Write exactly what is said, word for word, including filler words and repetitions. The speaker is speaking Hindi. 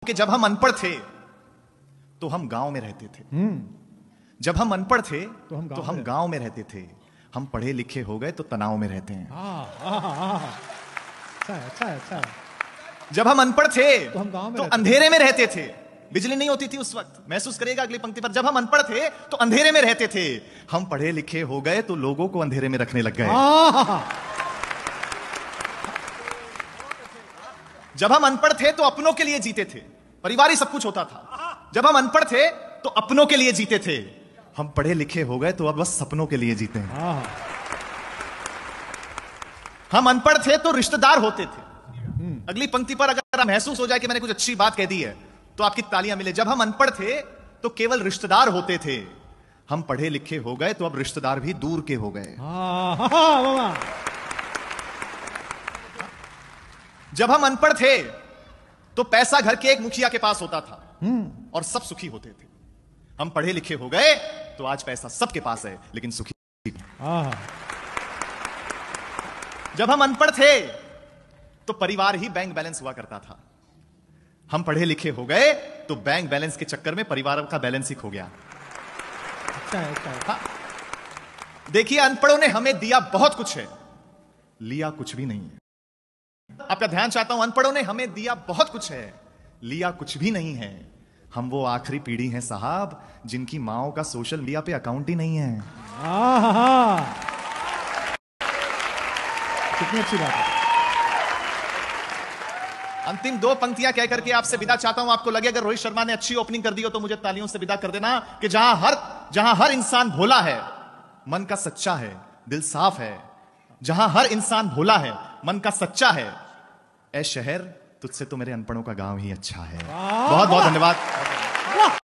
कि जब हम अनपढ़ थे तो हम गांव में रहते थे। जब हम अनपढ़ थे तो हम, तो हम गांव में रहते थे। हम पढ़े लिखे हो गए तो तनाव में रहते हैं। अच्छा है, अच्छा है, अच्छा है। जब हम अनपढ़ थे तो, हम गांव में तो रहते अंधेरे में रहते थे। बिजली नहीं होती थी उस वक्त, महसूस करिएगा अगली पंक्ति पर। जब हम अनपढ़ थे तो अंधेरे में रहते थे। हम पढ़े लिखे हो गए तो लोगों को अंधेरे में रखने लग गए। जब हम अनपढ़ थे तो अपनों के लिए जीते थे, परिवार ही सब कुछ होता था। जब हम अनपढ़ थे तो अपनों के लिए जीते थे। हम पढ़े लिखे हो गए तो अब बस सपनों के लिए जीते हैं। हम अनपढ़ थे तो रिश्तेदार होते थे। अगली पंक्ति पर अगर महसूस हो जाए कि मैंने कुछ अच्छी बात कह दी है तो आपकी तालियां मिले। जब हम अनपढ़ थे तो केवल रिश्तेदार होते थे। हम पढ़े लिखे हो गए तो अब रिश्तेदार भी दूर के हो गए। जब हम अनपढ़ थे तो पैसा घर के एक मुखिया के पास होता था और सब सुखी होते थे। हम पढ़े लिखे हो गए तो आज पैसा सबके पास है लेकिन सुखी। जब हम अनपढ़ थे तो परिवार ही बैंक बैलेंस हुआ करता था। हम पढ़े लिखे हो गए तो बैंक बैलेंस के चक्कर में परिवार का बैलेंस ही खो गया। अच्छा है, अच्छा है। हाँ। देखिए, अनपढ़ों ने हमें दिया बहुत कुछ है, लिया कुछ भी नहीं है। आपका ध्यान चाहता हूं, अनपढ़ों ने हमें दिया बहुत कुछ है, लिया कुछ भी नहीं है। हम वो आखिरी पीढ़ी हैं साहब जिनकी माओ का सोशल मीडिया पे अकाउंट ही नहीं है। कितनी अच्छी बात है। अंतिम दो पंक्तियां कह करके आपसे विदा चाहता हूं। आपको लगे अगर रोहित शर्मा ने अच्छी ओपनिंग कर दी हो तो मुझे तालियों से विदा कर देना। कि जहां हर जहां हर इंसान भोला है, मन का सच्चा है, दिल साफ है। जहां हर इंसान भोला है, मन का सच्चा है, ऐ शहर तुझसे तो मेरे अनपढ़ों का गांव ही अच्छा है। बहुत बहुत धन्यवाद।